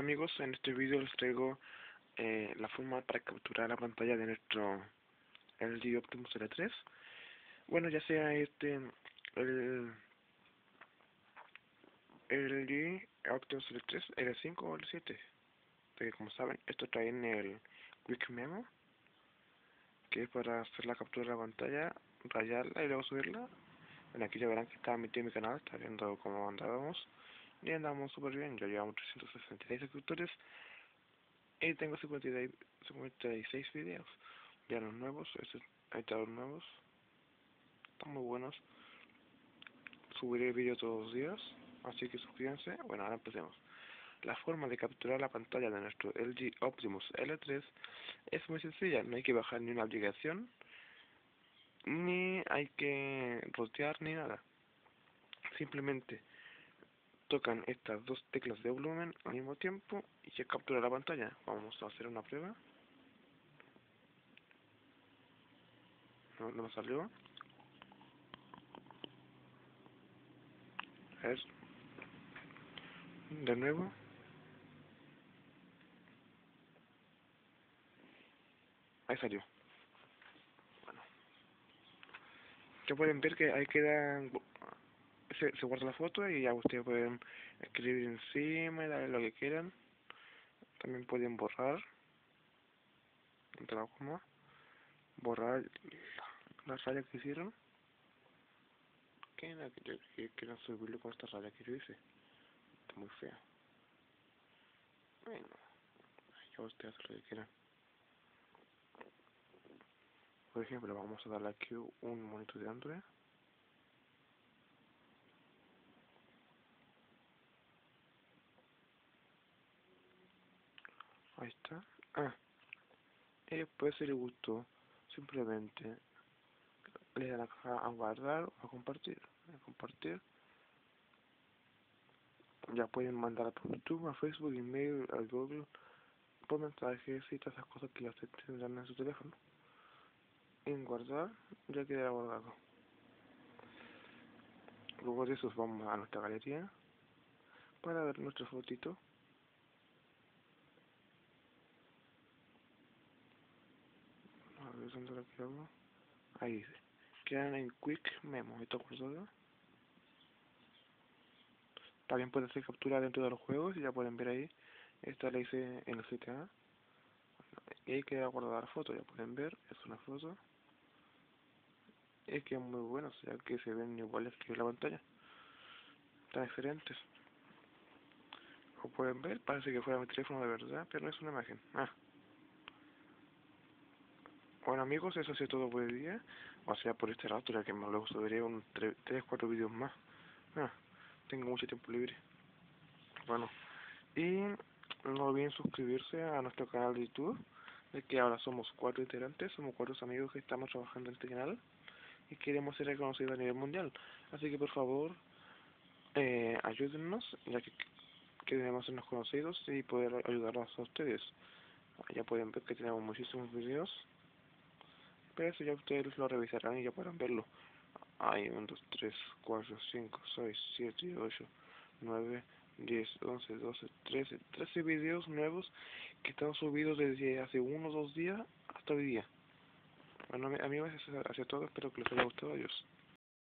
amigos, en este vídeo les traigo la forma para capturar la pantalla de nuestro LG Optimus L3. Bueno, ya sea el LG Optimus L3, L5 o L7, porque como saben, esto trae en el Quick Memo, que es para hacer la captura de la pantalla, rayarla y luego subirla. Bueno, aquí ya verán que está metido en mi canal, está viendo cómo andábamos, y andamos súper bien. Ya llevamos 366 suscriptores y tengo 56 videos. Ya los nuevos, ahí están los nuevos, están muy buenos. Subiré vídeos todos los días, así que suscríbanse. Bueno, ahora empecemos. La forma de capturar la pantalla de nuestro LG Optimus L3 es muy sencilla. No hay que bajar ni una aplicación, ni hay que rotear ni nada. Simplemente tocan estas dos teclas de volumen al mismo tiempo y se captura la pantalla. Vamos a hacer una prueba. No me salió. A ver, de nuevo. Ahí salió. Bueno, ya pueden ver que ahí queda, se guarda la foto y ya ustedes pueden escribir encima y darle lo que quieran. También pueden borrar, borrar las rayas que hicieron. Que quieren subirlo con esta raya que yo hice. Está muy fea. Bueno, ya ustedes hacen lo que quieran. Por ejemplo, vamos a darle aquí un monito de Android. Ahí está. Y después si le gustó, simplemente le dan a guardar o a compartir. A compartir. Ya pueden mandar por YouTube, a Facebook, email, a Google, por mensajes y todas esas cosas que ya ustedes tendrán en su teléfono. En guardar, ya queda guardado. Luego de eso vamos a nuestra galería para ver nuestra fotito. A ver dónde la quedamos. Ahí dice. Quedan en Quick Memo. ¿Esto guardado? También puede hacer captura dentro de los juegos y ya pueden ver ahí. Esta la hice en el GTA. Y ahí queda guardada la foto, ya pueden ver. Es una foto. Es que es muy bueno, o sea que se ven iguales que la pantalla. Están diferentes. Como pueden ver, parece que fuera mi teléfono de verdad, pero no es una imagen. Bueno amigos, eso ha sido todo por el día. O sea, por este rato, ya que más luego subiré un 3-4 vídeos más. Ah, tengo mucho tiempo libre. Bueno, y no olviden suscribirse a nuestro canal de YouTube, de que ahora somos 4 integrantes, somos 4 amigos que estamos trabajando en este canal y queremos ser reconocidos a nivel mundial. Así que por favor, ayúdennos, ya que queremos sernos conocidos y poder ayudarlos a ustedes. Ya pueden ver que tenemos muchísimos videos, pero eso ya ustedes lo revisarán y ya podrán verlo. Hay 1, 2, 3, 4, 5, 6, 7, 8, 9, 10, 11, 12, 13 videos nuevos que están subidos desde hace 1 o 2 días hasta hoy día. Bueno, amigos, eso ha sido todo. Espero que les haya gustado. Adiós.